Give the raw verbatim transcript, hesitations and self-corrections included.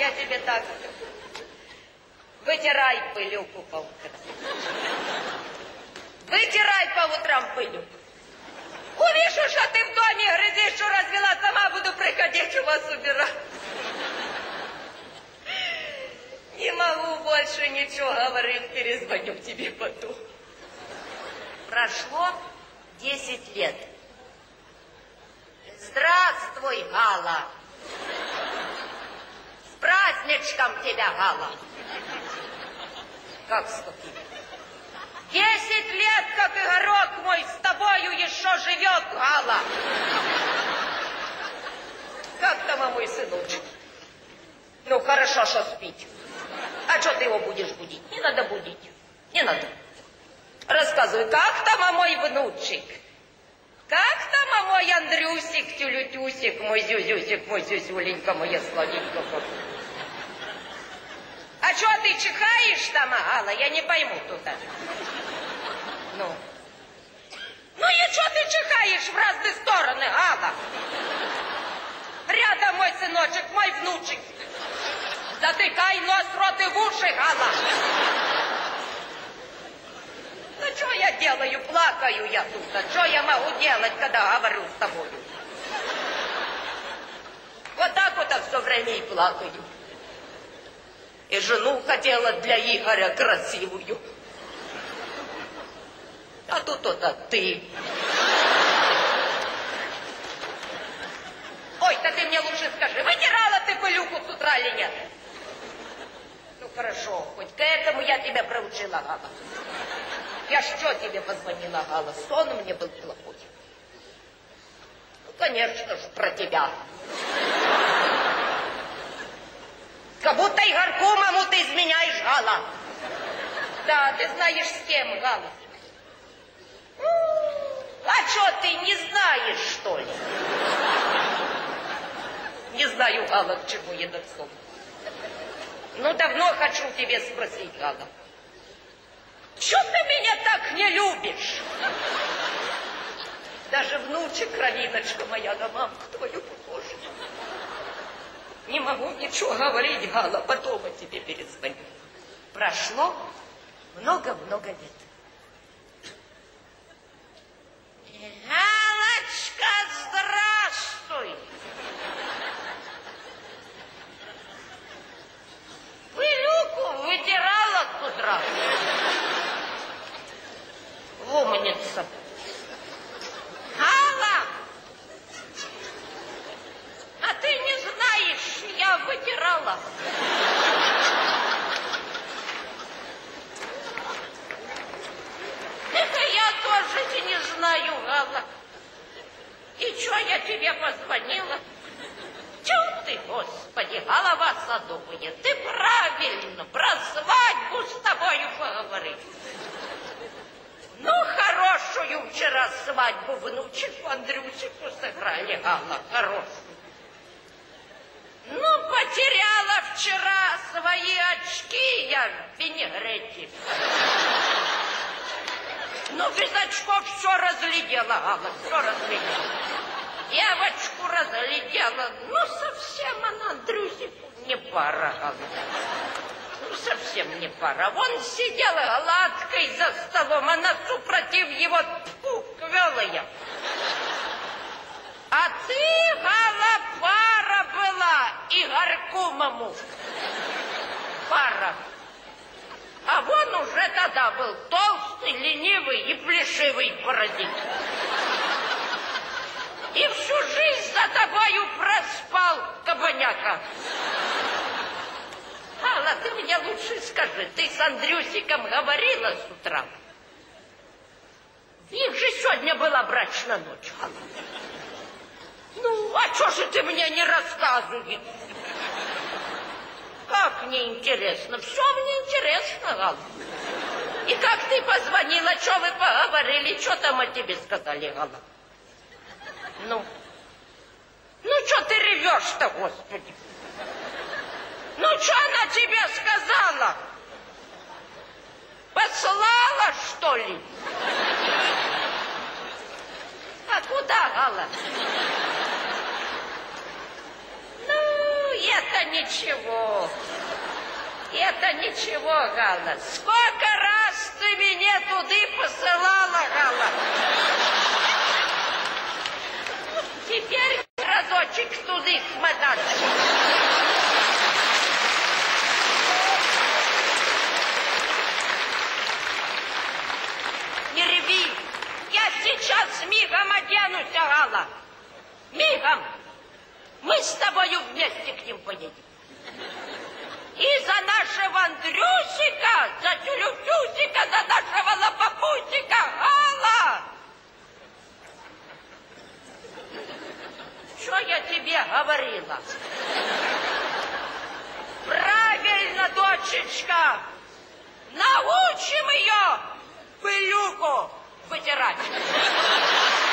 я тебе так скажу. Вытирай пылюку по утрам. Вытирай по утрам пылюку. Увижу, что ты в доме грызешь, что развела, сама буду приходить у вас убирать. Не могу больше ничего говорить, перезвоню тебе потом. Прошло десять лет. Здравствуй, Гала. С праздничком тебя, Гала. Как сколько? Десять лет, как игорок мой, с тобою еще живет, Гала. Как там мой сыночек? Ну, хорошо, что спит. А что ты его будешь будить? Не надо будить. Не надо. Рассказывай, как там мой внучек? Как там мой Андрюсик, тюлютюсик, мой зюзюсик, мой зюзюленька, моя сладенька? А что ты чихаешь там, Алла? Я не пойму туда. Ну? Ну и что ты чихаешь в разные стороны, Алла? Рядом мой сыночек, мой внучек. Затыкай нос, рот и в уши, Алла. Ну что я делаю? Плакаю я тут. А что я могу делать, когда говорю с тобой? Вот так вот все время и плакаю. И жену хотела для Игоря красивую. А тут вот ты. Ой-то ты мне лучше скажи, вытирала ты пылюку с утра или нет? Ну хорошо, хоть к этому я тебя проучила, Гала. Я что тебе позвонила, Гала? Сон мне был плохой. Ну, конечно ж, про тебя. Как будто Игорьку маму ты изменяешь, Гала. Да, ты знаешь с кем, Гала. А что ты не знаешь, что ли? Не знаю, Гала, к чему этот сон. Ну, давно хочу тебе спросить, Гала. Чего ты меня так не любишь? Даже внучек, кровиночка моя, на мамку твою похожа. Не могу ничего говорить, Гала, потом я тебе перезвоню. Прошло много-много лет. Галочка, здравствуй! Пылюку вытирала с утра. Умница. Гала! А ты не знаешь, я вытирала. Это я тоже не знаю, Гала. И что я тебе позвонила? Чего ты, Господи, голова садовая? Ты правильно, про свадьбу с тобою поговорить. Ну, хорошую вчера свадьбу внучику Андрюсику сыграли, Гала, хорошую. Ну, потеряла вчера свои очки я в винегрете. Ну, без очков все разглядела, Гала, все разглядела. Девочку разглядела, ну, совсем она Андрюсику не пара, Гала. Ну, совсем не пара. Вон сидела гладкой за столом, она супротив его тьфу, квелая. А ты, Гала, пара была Игорьку маму. Пара. А вон уже тогда был толстый, ленивый и плешивый паразит. И всю жизнь за тобою проспал, кабаняка. Гала, ты мне лучше скажи, ты с Андрюсиком говорила с утра? У них же сегодня была брачная ночь, Гала. Ну, а что же ты мне не рассказываешь? Как мне интересно? Все мне интересно, Гала. И как ты позвонила, что вы поговорили, что там о тебе сказали, Гала? Ну, ну что ты ревешь-то, Господи? Ну, что она тебе сказала? Послала, что ли? А куда, Гала? Ну, это не ничего. Это ничего, Галла. Сколько раз ты меня туды посылала, Галла. Теперь разочек туды смотаться. Не реви. Я сейчас мигом оденусь, Галла. Мигом. Мы с тобою вместе к ним поедем. И за нашего Андрюсика, за Тюлюфюсика, за нашего Лопопусика, Галла! Что я тебе говорила? Правильно, дочечка! Научим ее пылюку вытирать.